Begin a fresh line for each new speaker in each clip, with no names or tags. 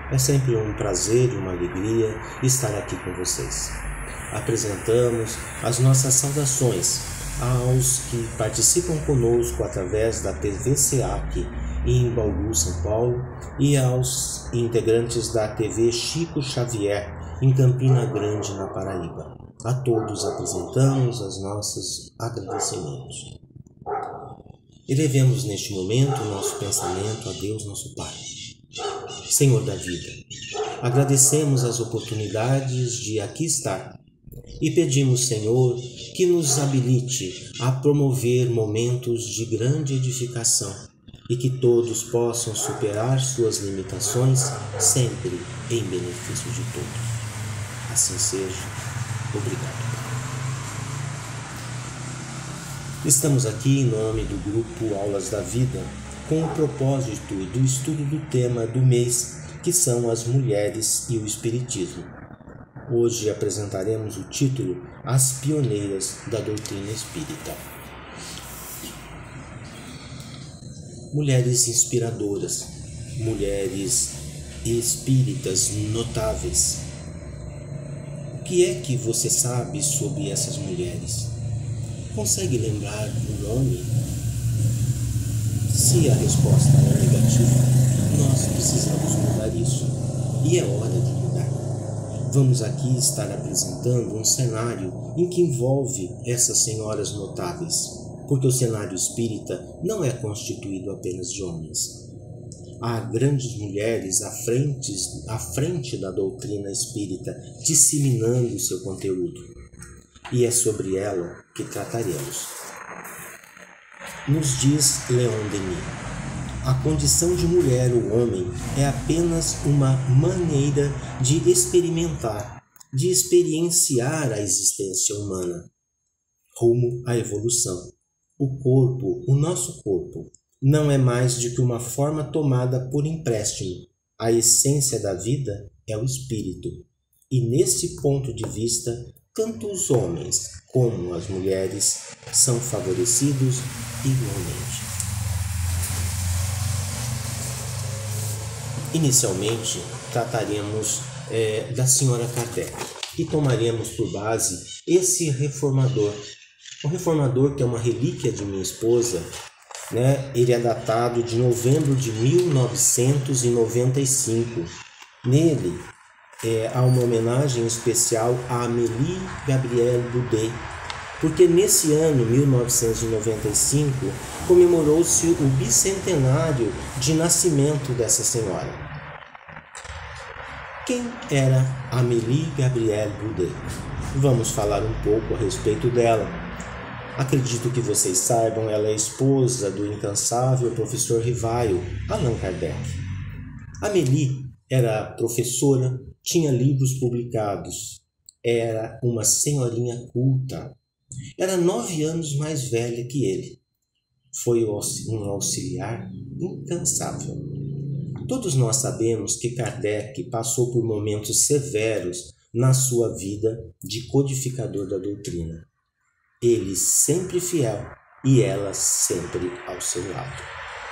É sempre um prazer e uma alegria estar aqui com vocês. Apresentamos as nossas saudações aos que participam conosco através da TV SEAC em Bauru, São Paulo, e aos integrantes da TV Chico Xavier em Campina Grande, na Paraíba. A todos apresentamos os nossos agradecimentos. Elevemos neste momento o nosso pensamento a Deus, nosso Pai. Senhor da vida, agradecemos as oportunidades de aqui estar e pedimos, Senhor, que nos habilite a promover momentos de grande edificação e que todos possam superar suas limitações sempre em benefício de todos. Assim seja. Obrigado. Estamos aqui em nome do Grupo Aulas da Vida com o propósito do estudo do tema do mês, que são as mulheres e o Espiritismo. Hoje apresentaremos o título As Pioneiras da Doutrina Espírita. Mulheres inspiradoras, mulheres espíritas notáveis. O que é que você sabe sobre essas mulheres? Consegue lembrar o nome? Se a resposta é negativa, nós precisamos mudar isso. E é hora de mudar. Vamos aqui estar apresentando um cenário em que envolve essas senhoras notáveis, porque o cenário espírita não é constituído apenas de homens. Há grandes mulheres à frente da doutrina espírita, disseminando o seu conteúdo. E é sobre ela que trataremos. Nos diz Leon Denis, a condição de mulher ou homem é apenas uma maneira de experimentar, de experienciar a existência humana, rumo à evolução. O corpo, o nosso corpo, não é mais do que uma forma tomada por empréstimo. A essência da vida é o espírito. E nesse ponto de vista, tanto os homens como as mulheres são favorecidos igualmente. Inicialmente, trataremos da senhora Kardec e tomaremos por base esse reformador. O reformador, que é uma relíquia de minha esposa, ele é datado de novembro de 1995. Nele, há uma homenagem especial a Amélie Gabrielle Boudet, porque nesse ano, 1995, comemorou-se o bicentenário de nascimento dessa senhora. Quem era Amélie Gabrielle Boudet? Vamos falar um pouco a respeito dela. Acredito que vocês saibam, ela é esposa do incansável professor Rivaio, Allan Kardec. Amélie era professora, tinha livros publicados, era uma senhorinha culta, era 9 anos mais velha que ele. Foi um auxiliar incansável. Todos nós sabemos que Kardec passou por momentos severos na sua vida de codificador da doutrina. Ele sempre fiel e ela sempre ao seu lado.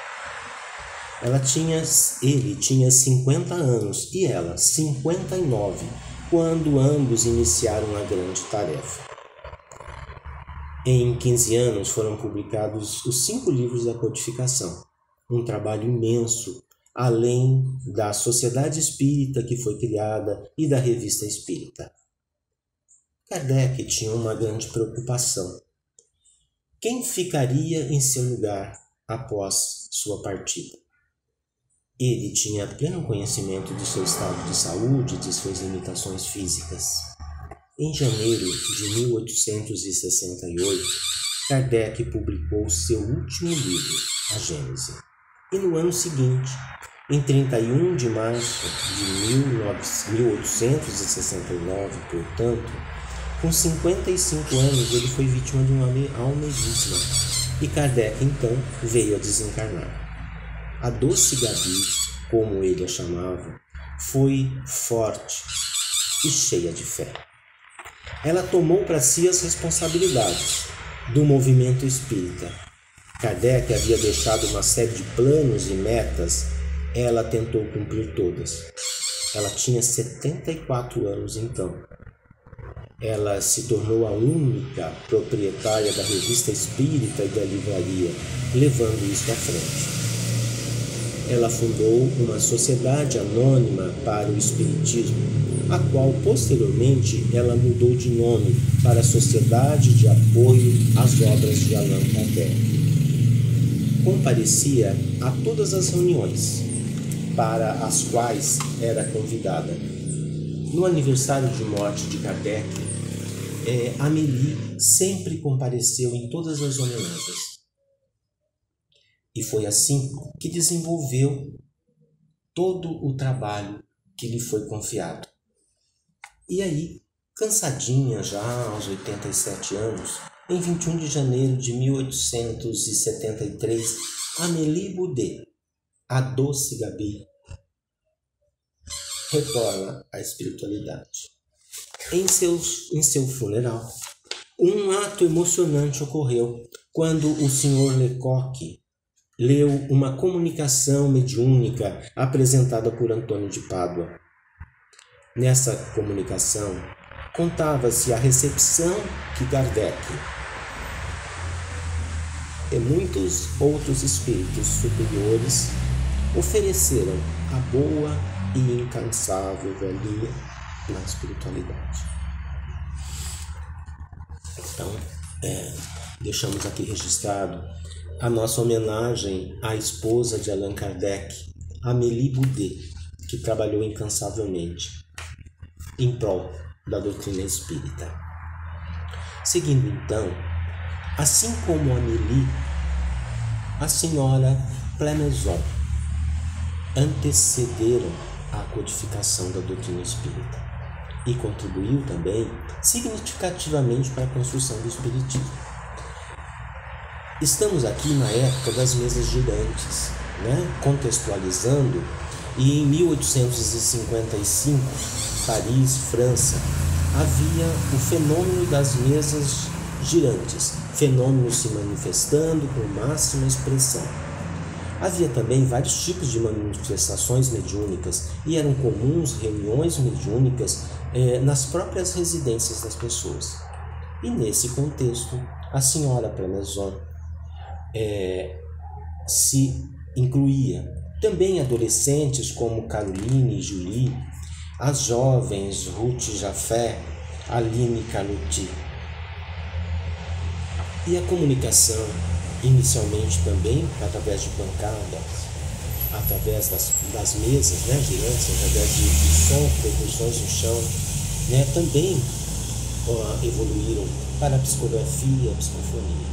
Ele tinha 50 anos e ela 59, quando ambos iniciaram a grande tarefa. Em 15 anos foram publicados os 5 livros da codificação, um trabalho imenso, além da Sociedade Espírita que foi criada e da Revista Espírita. Kardec tinha uma grande preocupação. Quem ficaria em seu lugar após sua partida? Ele tinha pleno conhecimento de seu estado de saúde e de suas limitações físicas. Em janeiro de 1868, Kardec publicou seu último livro, A Gênese. E no ano seguinte, em 31 de março de 1869, portanto, com 55 anos, ele foi vítima de um aneurisma. E Kardec, então, veio a desencarnar. A doce Gabi, como ele a chamava, foi forte e cheia de fé. Ela tomou para si as responsabilidades do movimento espírita. Kardec havia deixado uma série de planos e metas, ela tentou cumprir todas. Ela tinha 74 anos então. Ela se tornou a única proprietária da revista espírita e da livraria, levando isso à frente. Ela fundou uma sociedade anônima para o espiritismo, a qual posteriormente ela mudou de nome para a Sociedade de Apoio às Obras de Allan Kardec. Comparecia a todas as reuniões para as quais era convidada. No aniversário de morte de Kardec, Amélie sempre compareceu em todas as homenagens. E foi assim que desenvolveu todo o trabalho que lhe foi confiado. E aí, cansadinha já aos 87 anos, em 21 de janeiro de 1873, Amélie Boudet, a doce Gabi, retorna à espiritualidade. Em seu funeral, um ato emocionante ocorreu quando o Sr. Lecoq leu uma comunicação mediúnica apresentada por Antônio de Pádua. Nessa comunicação, contava-se a recepção que Kardec e muitos outros espíritos superiores ofereceram à boa e incansável velhinha na espiritualidade. Então, deixamos aqui registrado a nossa homenagem à esposa de Allan Kardec, Amélie Boudet, que trabalhou incansavelmente em prol da doutrina espírita. Seguindo então, assim como Amélie, a senhora Plamezon antecederam a codificação da doutrina espírita e contribuiu também significativamente para a construção do espiritismo. Estamos aqui na época das mesas girantes, contextualizando, e em 1855, Paris, França, havia o fenômeno das mesas girantes, fenômeno se manifestando com máxima expressão. Havia também vários tipos de manifestações mediúnicas e eram comuns reuniões mediúnicas nas próprias residências das pessoas. E nesse contexto, a senhora Plamezon se incluía também adolescentes como Caroline e Julie, as jovens Ruth Jaffé, Aline Carlotti. E a comunicação, inicialmente também através de bancadas, através das mesas girantes, através de som, percussões no chão, também evoluíram para a psicografia e a psicofonia.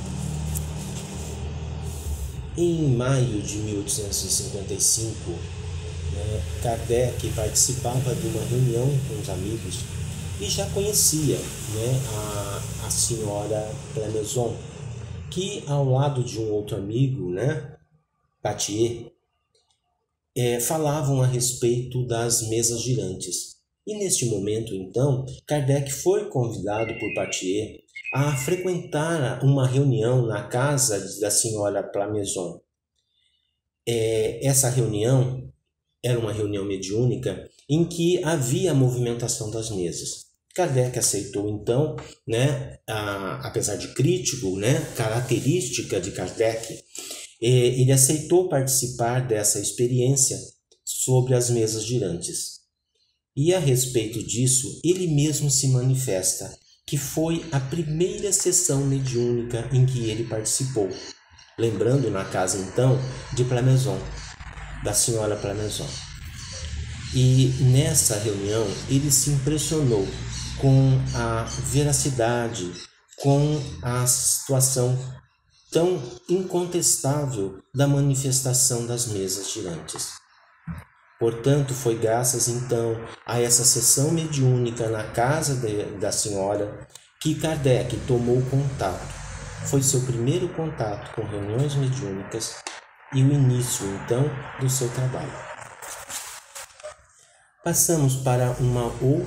Em maio de 1855, Kardec participava de uma reunião com os amigos e já conhecia a senhora Plamezon, que ao lado de um outro amigo, Patier, falavam a respeito das mesas girantes. E neste momento, então, Kardec foi convidado por Patier a frequentar uma reunião na casa da senhora Plamezon. Essa reunião era uma reunião mediúnica em que havia a movimentação das mesas. Kardec aceitou então, apesar de crítico, característica de Kardec, ele aceitou participar dessa experiência sobre as mesas girantes. E a respeito disso, ele mesmo se manifesta que foi a primeira sessão mediúnica em que ele participou, lembrando na casa então de Plamezon, da senhora Plamezon. E nessa reunião ele se impressionou com a veracidade, com a situação tão incontestável da manifestação das mesas girantes. Portanto, foi graças então a essa sessão mediúnica na casa da senhora que Kardec tomou contato. Foi seu primeiro contato com reuniões mediúnicas e o início então do seu trabalho. Passamos para uma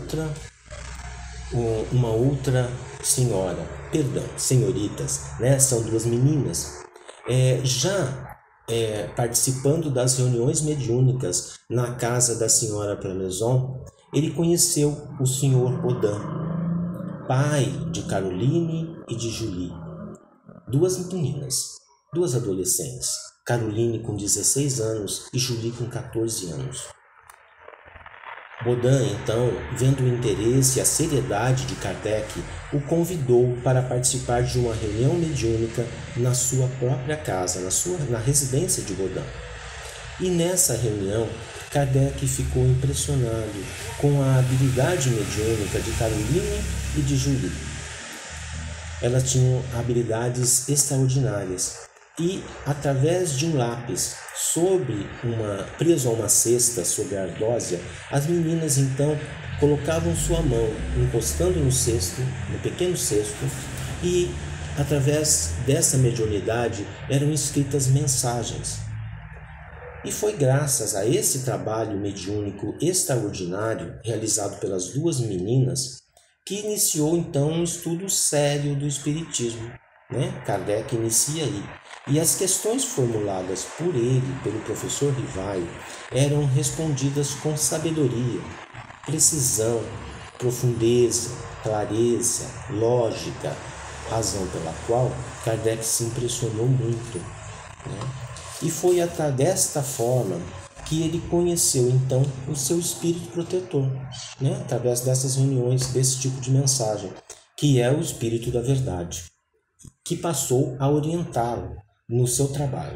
outra senhora, senhoritas, são duas meninas. Já participando das reuniões mediúnicas na casa da senhora Plamezon, ele conheceu o senhor Baudin, pai de Caroline e de Julie, duas meninas, duas adolescentes, Caroline com 16 anos e Julie com 14 anos. Baudin, então, vendo o interesse e a seriedade de Kardec, o convidou para participar de uma reunião mediúnica na sua própria casa, na residência de Baudin. E nessa reunião, Kardec ficou impressionado com a habilidade mediúnica de Caroline e de Julie. Elas tinham habilidades extraordinárias e, através de um lápis preso a uma cesta sobre a ardósia, as meninas então colocavam sua mão encostando no pequeno cesto, e através dessa mediunidade eram escritas mensagens. E foi graças a esse trabalho mediúnico extraordinário realizado pelas duas meninas que iniciou então um estudo sério do Espiritismo. Kardec inicia aí. E as questões formuladas por ele, pelo professor Rivaio, eram respondidas com sabedoria, precisão, profundeza, clareza, lógica, razão pela qual Kardec se impressionou muito. E foi desta forma que ele conheceu então o seu espírito protetor, através dessas reuniões, desse tipo de mensagem, que é o Espírito da Verdade, que passou a orientá-lo no seu trabalho.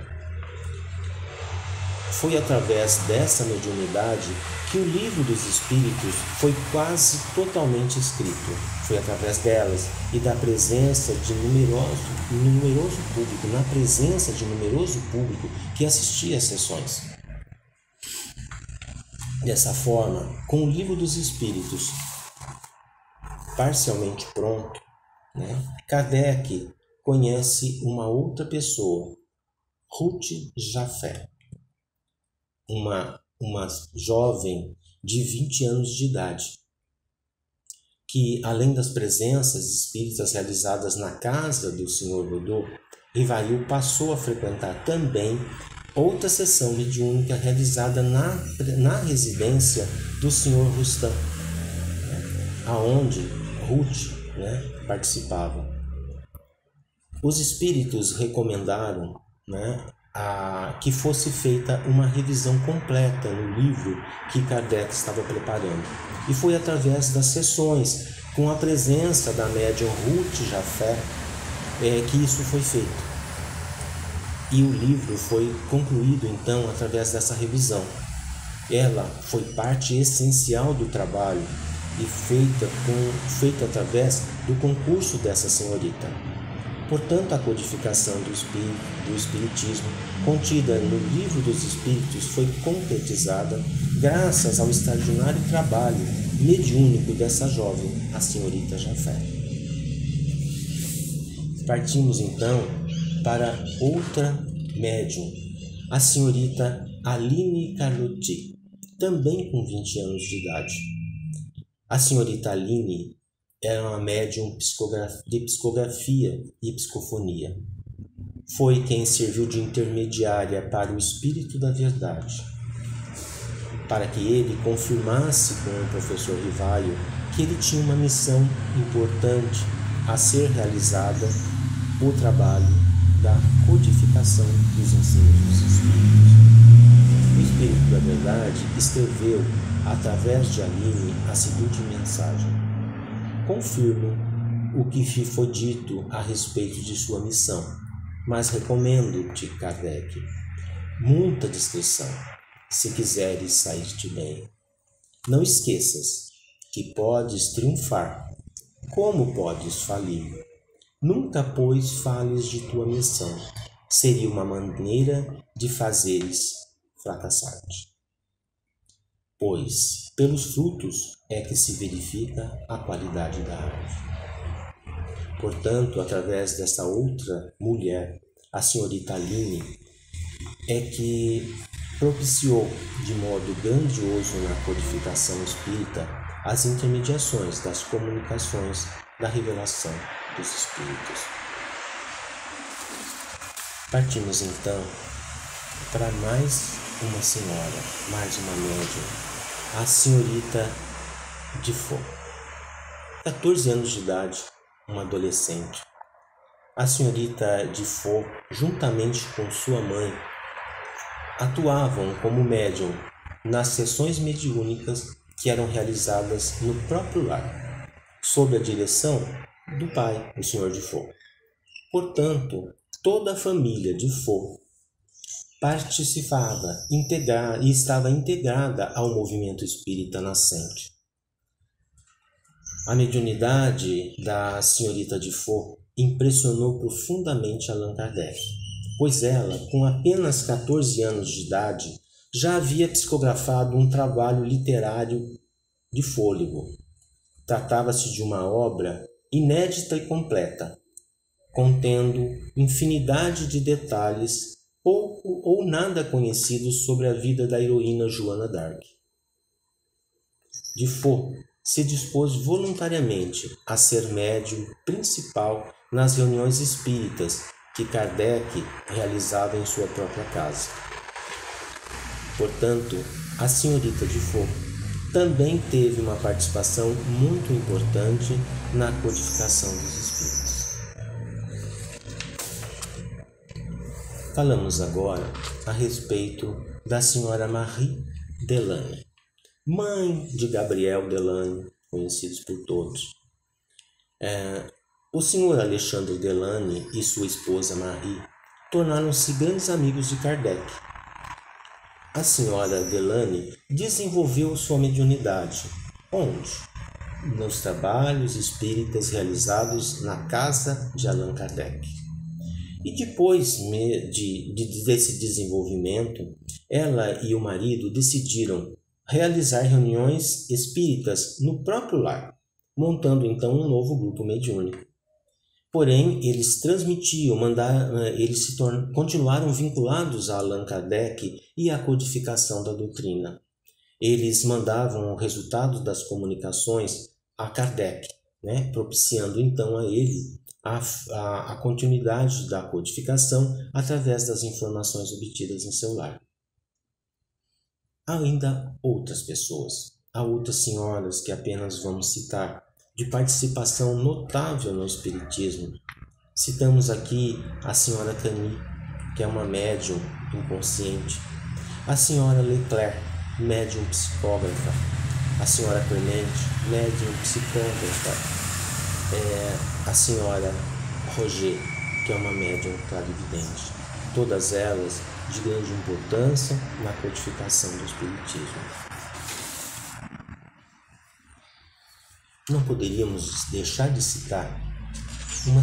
Foi através dessa mediunidade que o Livro dos Espíritos foi quase totalmente escrito. Foi através delas e da presença de numeroso público que assistia às sessões. Dessa forma, com o Livro dos Espíritos parcialmente pronto, Kardec conhece uma outra pessoa, Ruth Jafé, uma jovem de 20 anos de idade, que, além das presenças espíritas realizadas na casa do Sr. Baudin, Rivail passou a frequentar também outra sessão mediúnica realizada na residência do Sr. Rustam, aonde Ruth participava. Os espíritos recomendaram que fosse feita uma revisão completa no livro que Kardec estava preparando. E foi através das sessões, com a presença da médium Ruth Jafé, que isso foi feito. E o livro foi concluído, então, através dessa revisão. Ela foi parte essencial do trabalho e feita através do concurso dessa senhorita. Portanto, a codificação do Espiritismo, contida no Livro dos Espíritos, foi concretizada graças ao extraordinário trabalho mediúnico dessa jovem, a senhorita Jafé. Partimos, então, para outra médium, a senhorita Aline Carlotti, também com 20 anos de idade. A senhorita Aline era uma médium de psicografia e psicofonia. Foi quem serviu de intermediária para o Espírito da Verdade, para que ele confirmasse com o professor Rivaio que ele tinha uma missão importante a ser realizada, o trabalho da codificação dos ensinos dos Espíritos. O Espírito da Verdade escreveu, através de Aline, a seguinte mensagem: confirmo o que lhe foi dito a respeito de sua missão, mas recomendo-te, Kardec, muita discrição, se quiseres sair-te bem. Não esqueças que podes triunfar, como podes falir. Nunca, pois, fales de tua missão. Seria uma maneira de fazeres fracassar-te. Pois, pelos frutos é que se verifica a qualidade da árvore. Portanto, através dessa outra mulher, a senhorita Aline, é que propiciou de modo grandioso na codificação espírita as intermediações das comunicações da revelação dos Espíritos. Partimos então para mais uma senhora, mais uma médium, a senhorita Dufault. 14 anos de idade, uma adolescente. A senhorita Dufault, juntamente com sua mãe, atuavam como médium nas sessões mediúnicas que eram realizadas no próprio lar, sob a direção do pai, o Sr. Dufault. Portanto, toda a família Dufault participava e estava integrada ao movimento espírita nascente. A mediunidade da senhorita Dufault impressionou profundamente Allan Kardec, pois ela, com apenas 14 anos de idade, já havia psicografado um trabalho literário de fôlego. Tratava-se de uma obra inédita e completa, contendo infinidade de detalhes pouco ou nada conhecidos sobre a vida da heroína Joana d'Arc. Dufault se dispôs voluntariamente a ser médium principal nas reuniões espíritas que Kardec realizava em sua própria casa. Portanto, a senhorita Dufault também teve uma participação muito importante na codificação dos espíritos. Falamos agora a respeito da senhora Marie Delaunay, mãe de Gabriel Delaunay, conhecidos por todos. O senhor Alexandre Delaunay e sua esposa Marie tornaram-se grandes amigos de Kardec. A senhora Delaunay desenvolveu sua mediunidade. Onde? Nos trabalhos espíritas realizados na casa de Allan Kardec. E depois desse desenvolvimento, ela e o marido decidiram realizar reuniões espíritas no próprio lar, montando então um novo grupo mediúnico. Porém, eles transmitiam, continuaram vinculados a Allan Kardec e à codificação da doutrina. Eles mandavam o resultado das comunicações a Kardec, propiciando então a ele a continuidade da codificação através das informações obtidas em seu lar. Há ainda outras pessoas, há outras senhoras que apenas vamos citar, de participação notável no espiritismo. Citamos aqui a senhora Camille, que é uma médium inconsciente, a senhora Leclerc, médium psicógrafa, a senhora Clemente, médium psicógrafa, a senhora Roger, que é uma médium clarividente. Todas elas de grande importância na codificação do espiritismo. Não poderíamos deixar de citar uma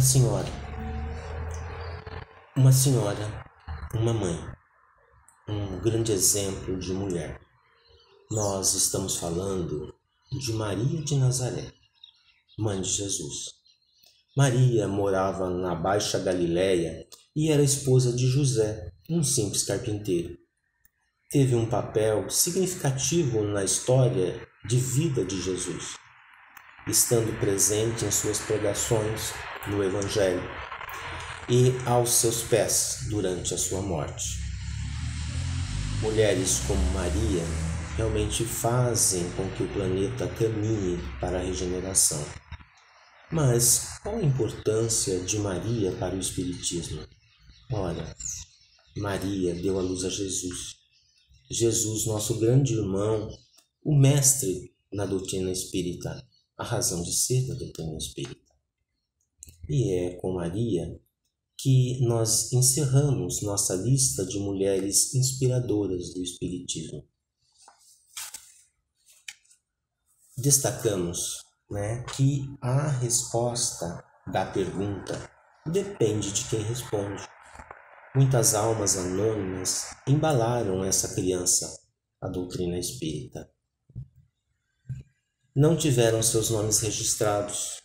mãe, um grande exemplo de mulher. Nós estamos falando de Maria de Nazaré, mãe de Jesus. Maria morava na Baixa Galileia e era esposa de José, um simples carpinteiro. Teve um papel significativo na história de vida de Jesus, estando presente em suas pregações no Evangelho e aos seus pés durante a sua morte. Mulheres como Maria realmente fazem com que o planeta caminhe para a regeneração. Mas qual a importância de Maria para o Espiritismo? Ora, Maria deu à luz a Jesus. Jesus, nosso grande irmão, o mestre na doutrina espírita, a razão de ser da doutrina espírita. E é com Maria que nós encerramos nossa lista de mulheres inspiradoras do Espiritismo. Destacamos que a resposta da pergunta depende de quem responde. Muitas almas anônimas embalaram essa criança, a doutrina espírita. Não tiveram seus nomes registrados,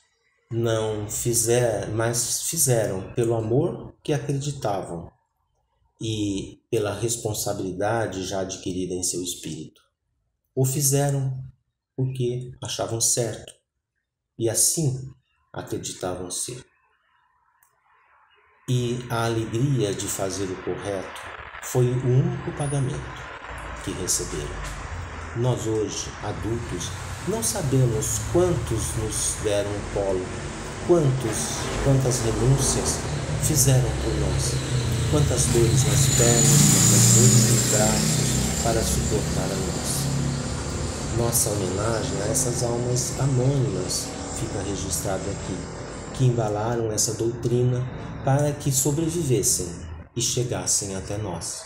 mas fizeram pelo amor que acreditavam e pela responsabilidade já adquirida em seu espírito. O fizeram porque achavam certo e assim acreditavam ser. E a alegria de fazer o correto foi o único pagamento que receberam. Nós hoje, adultos, não sabemos quantos nos deram o colo, quantas renúncias fizeram por nós, quantas dores nas pernas, quantas dores nos braços para suportar a nós. Nossa homenagem a essas almas anônimas fica registrada aqui, que embalaram essa doutrina para que sobrevivessem e chegassem até nós.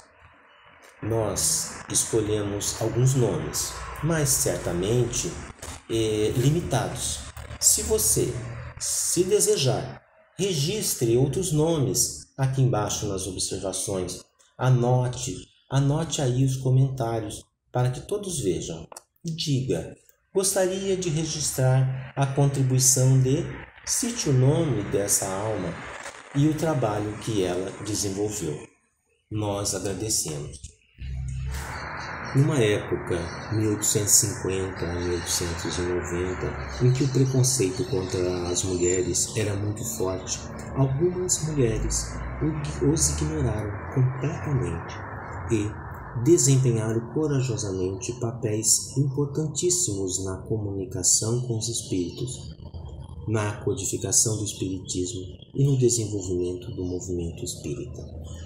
Nós escolhemos alguns nomes, mas certamente limitados. Se você, se desejar, registre outros nomes aqui embaixo nas observações. Anote aí os comentários para que todos vejam. Diga, gostaria de registrar a contribuição de... Cite o nome dessa alma e o trabalho que ela desenvolveu. Nós agradecemos. Numa época, 1850 a 1890, em que o preconceito contra as mulheres era muito forte, algumas mulheres os ignoraram completamente e desempenharam corajosamente papéis importantíssimos na comunicação com os espíritos, na codificação do espiritismo e no desenvolvimento do movimento espírita.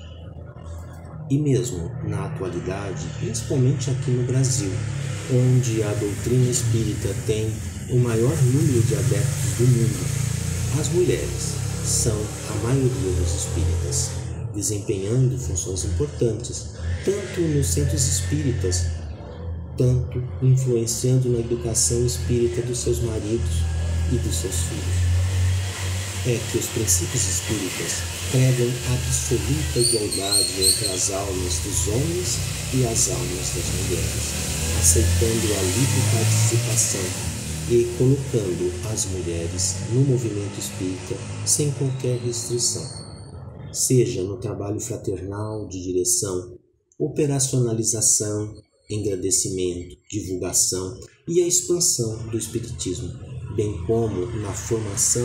E mesmo na atualidade, principalmente aqui no Brasil, onde a doutrina espírita tem o maior número de adeptos do mundo, as mulheres são a maioria dos espíritas, desempenhando funções importantes, tanto nos centros espíritas, tanto influenciando na educação espírita dos seus maridos e dos seus filhos. É que os princípios espíritas pregam absoluta igualdade entre as almas dos homens e as almas das mulheres, aceitando a livre participação e colocando as mulheres no movimento espírita sem qualquer restrição, seja no trabalho fraternal de direção, operacionalização, engrandecimento, divulgação e a expansão do espiritismo, bem como na formação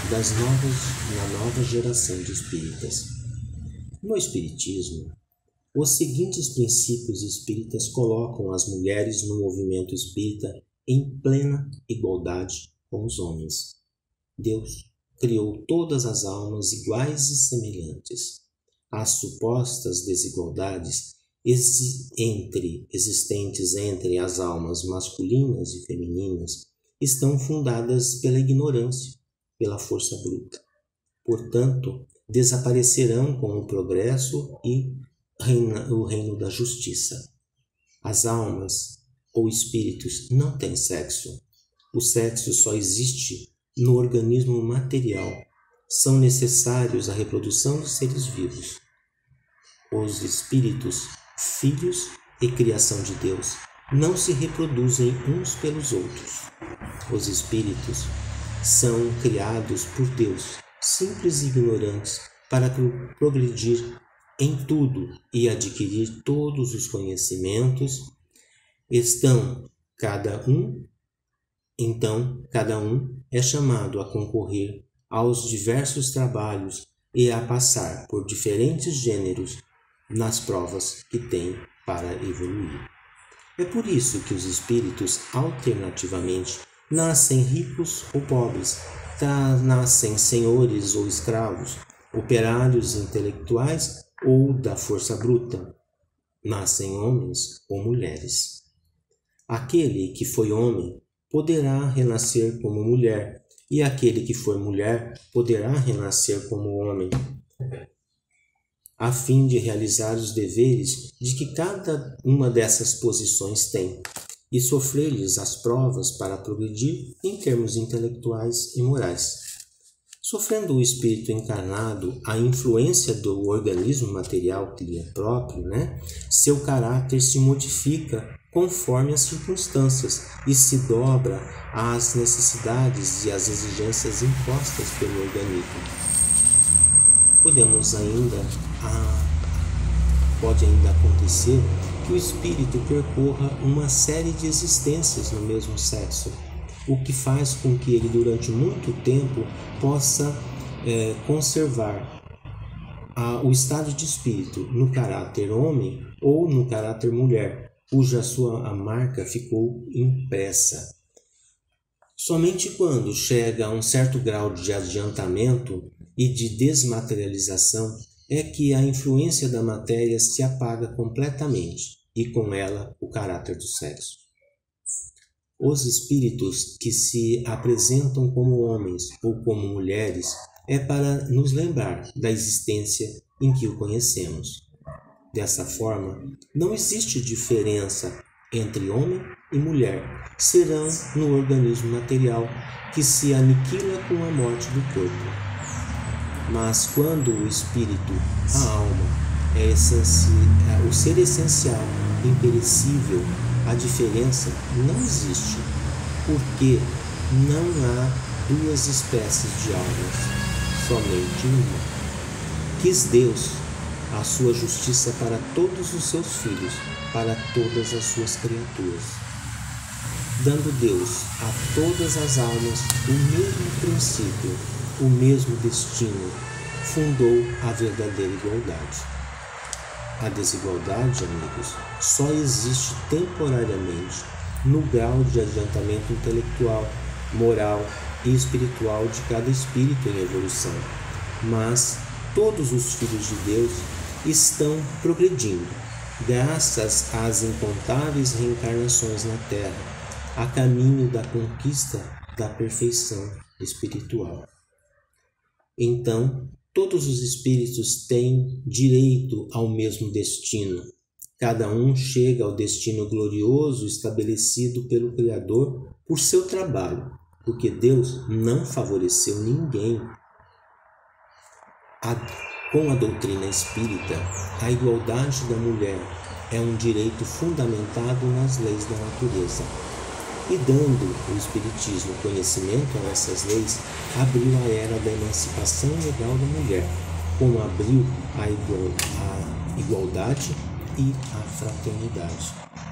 na nova geração de espíritas. No espiritismo, os seguintes princípios espíritas colocam as mulheres no movimento espírita em plena igualdade com os homens. Deus criou todas as almas iguais e semelhantes. As supostas desigualdades existentes entre as almas masculinas e femininas estão fundadas pela ignorância, pela força bruta. Portanto, desaparecerão com o progresso e o reino da justiça. As almas ou espíritos não têm sexo. O sexo só existe no organismo material. São necessários à reprodução dos seres vivos. Os espíritos, filhos e criação de Deus, não se reproduzem uns pelos outros. Os espíritos são criados por Deus, simples e ignorantes, para progredir em tudo e adquirir todos os conhecimentos. Cada um é chamado a concorrer aos diversos trabalhos e a passar por diferentes gêneros nas provas que tem para evoluir. É por isso que os espíritos, alternativamente, nascem ricos ou pobres, nascem senhores ou escravos, operários intelectuais ou da força bruta, nascem homens ou mulheres. Aquele que foi homem poderá renascer como mulher, e aquele que for mulher poderá renascer como homem, a fim de realizar os deveres de que cada uma dessas posições tem, e sofrer-lhes as provas para progredir em termos intelectuais e morais. Sofrendo o espírito encarnado a influência do organismo material que lhe é próprio, seu caráter se modifica conforme as circunstâncias e se dobra às necessidades e às exigências impostas pelo organismo. Pode ainda acontecer que o espírito percorra uma série de existências no mesmo sexo, o que faz com que ele durante muito tempo possa conservar o estado de espírito no caráter homem ou no caráter mulher, cuja sua marca ficou impressa. Somente quando chega a um certo grau de adiantamento e de desmaterialização é que a influência da matéria se apaga completamente e com ela o caráter do sexo. Os espíritos que se apresentam como homens ou como mulheres é para nos lembrar da existência em que o conhecemos. Dessa forma, não existe diferença entre homem e mulher, serão no organismo material que se aniquila com a morte do corpo. Mas quando o espírito, a alma, o ser essencial, imperecível, a diferença não existe, porque não há duas espécies de almas, somente uma. Quis Deus a sua justiça para todos os seus filhos, para todas as suas criaturas. Dando Deus a todas as almas o mesmo princípio, o mesmo destino, fundou a verdadeira igualdade. A desigualdade, amigos, só existe temporariamente no grau de adiantamento intelectual, moral e espiritual de cada espírito em evolução. Mas todos os filhos de Deus estão progredindo, graças às incontáveis reencarnações na Terra, a caminho da conquista da perfeição espiritual. Então, todos os espíritos têm direito ao mesmo destino. Cada um chega ao destino glorioso estabelecido pelo Criador por seu trabalho, porque Deus não favoreceu ninguém. Com a doutrina espírita, a igualdade da mulher é um direito fundamentado nas leis da natureza. E dando o Espiritismo conhecimento a essas leis, abriu a era da emancipação legal da mulher, como abriu a igualdade e a fraternidade.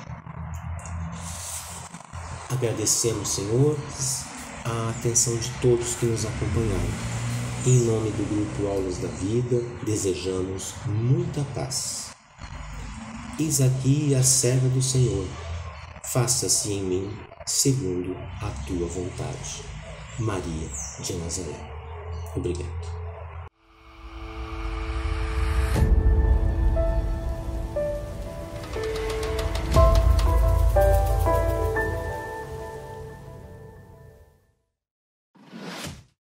Agradecemos, Senhor, a atenção de todos que nos acompanharam. Em nome do Grupo Aulas da Vida, desejamos muita paz. Eis aqui a serva do Senhor. Faça-se em mim segundo a tua vontade. Maria de Nazaré. Obrigado.